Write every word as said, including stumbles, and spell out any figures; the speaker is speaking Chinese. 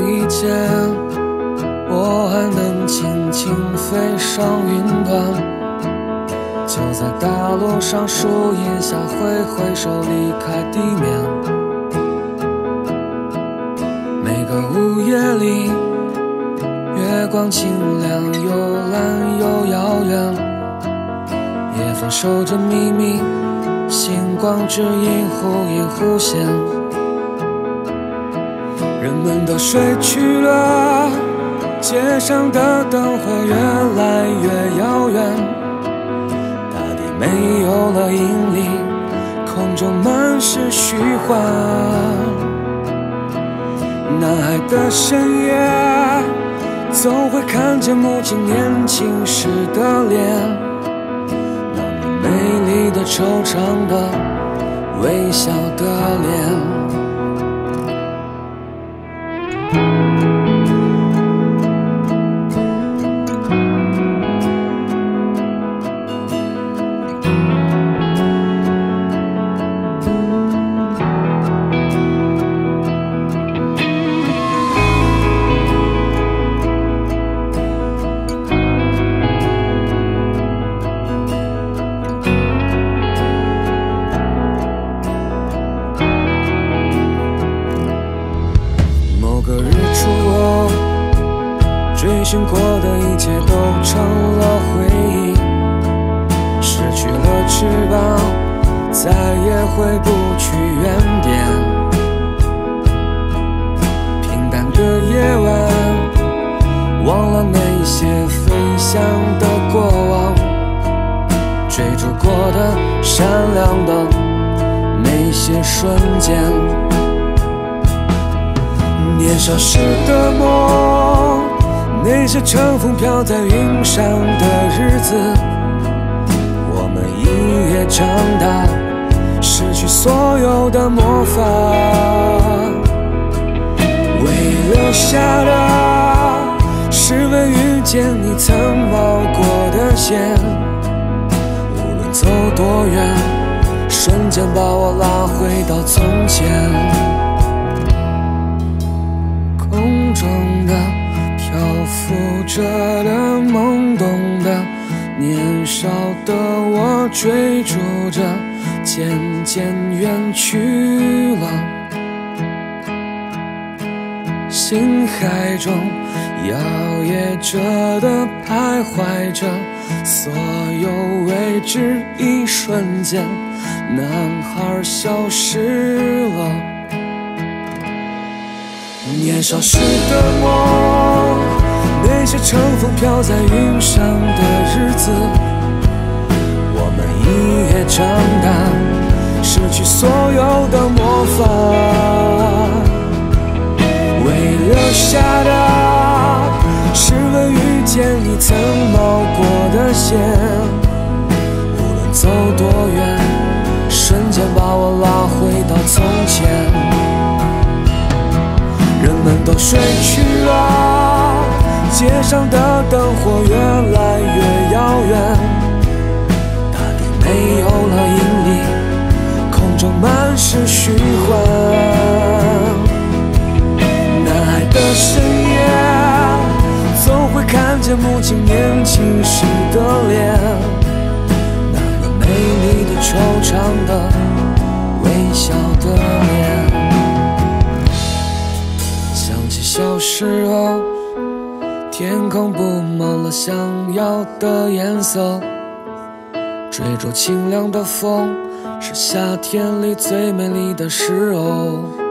一见，我还能轻轻飞上云端。就在大路上树荫下挥挥手离开地面。每个午夜里，月光清亮又蓝又遥远，夜风守着秘密，星光指引忽隐忽现。人们都睡去了，街上的灯火越来越遥远，没有了引力，空中满是虚幻。男孩的深夜，总会看见母亲年轻时的脸，那么美丽的、惆怅的、微笑的脸。追寻过的一切都成了回忆，失去了翅膀，再也回不去原点。平淡的夜晚，忘了那些飞翔的过往，追逐过的闪亮的那些瞬间。年少时的梦，那些乘风飘在云上的日子，我们一夜长大，失去所有的魔法，唯留下的是为遇见你曾冒过的险。无论走多远，瞬间把我拉回到从前。空中的漂浮着的懵懂的年少的我，追逐着渐渐远去了，心海中摇曳着的徘徊着，所有未知一瞬间，男孩消失了。年少时的我，那些乘风飘在云上的日子，我们一夜长大，失去所有的魔法，唯留下的是为遇见你曾冒过的险。无论走多远，瞬间把我拉回到从前。人们都睡去了，街上的灯火越来越遥远，大地没有了引力，空中满是虚幻。男孩的深夜，总会看见母亲年轻时的脸，那么美丽的、惆怅的、微笑的脸。小时候，天空布满了想要的颜色，追逐清凉的风，是夏天里最美丽的时候。